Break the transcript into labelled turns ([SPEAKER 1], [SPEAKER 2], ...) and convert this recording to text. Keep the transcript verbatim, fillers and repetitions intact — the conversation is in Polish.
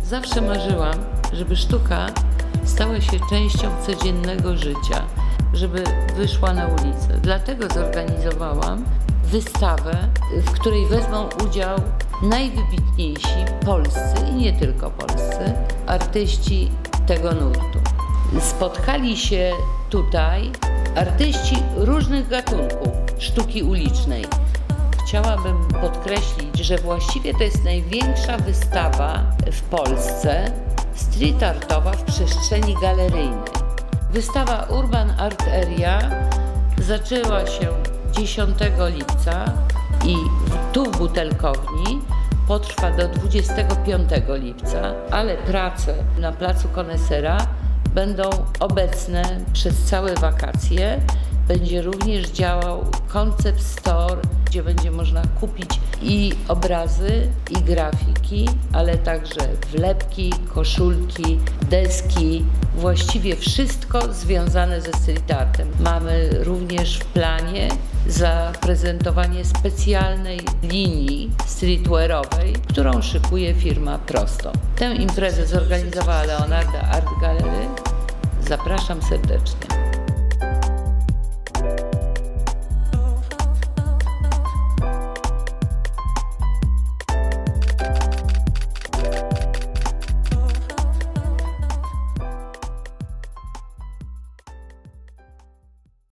[SPEAKER 1] Zawsze marzyłam, żeby sztuka stała się częścią codziennego życia, żeby wyszła na ulicę. Dlatego zorganizowałam wystawę, w której wezmą udział najwybitniejsi polscy i nie tylko polscy artyści tego nurtu. Spotkali się tutaj artyści różnych gatunków sztuki ulicznej. Chciałabym podkreślić, że właściwie to jest największa wystawa w Polsce street artowa w przestrzeni galeryjnej. Wystawa Urban Art Area zaczęła się dziesiątego lipca i tu w Butelkowni potrwa do dwudziestego piątego lipca, ale prace na placu Konesera będą obecne przez całe wakacje. Będzie również działał Concept Store, gdzie będzie można kupić i obrazy, i grafiki, ale także wlepki, koszulki, deski, właściwie wszystko związane ze street artem. Mamy również w planie zaprezentowanie specjalnej linii streetwearowej, którą szykuje firma Prosto. Tę imprezę zorganizowała Leonarda Art Gallery. Zapraszam serdecznie.